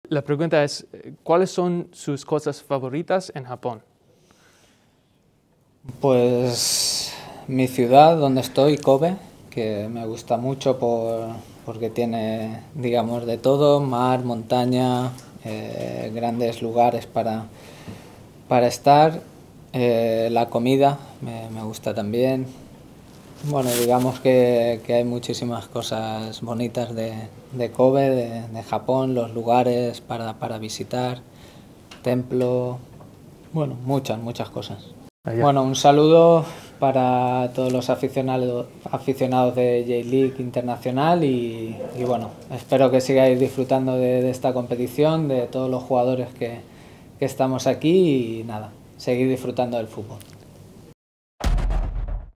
La pregunta es, ¿cuáles son sus cosas favoritas en Japón? Pues mi ciudad donde estoy, Kobe, que me gusta mucho porque tiene, digamos, de todo, mar, montaña, grandes lugares para estar. La comida me gusta también. Bueno, digamos que hay muchísimas cosas bonitas de Kobe, de Japón, los lugares para visitar, templo, bueno, muchas cosas. Allá. Bueno, un saludo para todos los aficionados de J-League Internacional y bueno, espero que sigáis disfrutando de esta competición, de todos los jugadores que estamos aquí y nada, seguir disfrutando del fútbol.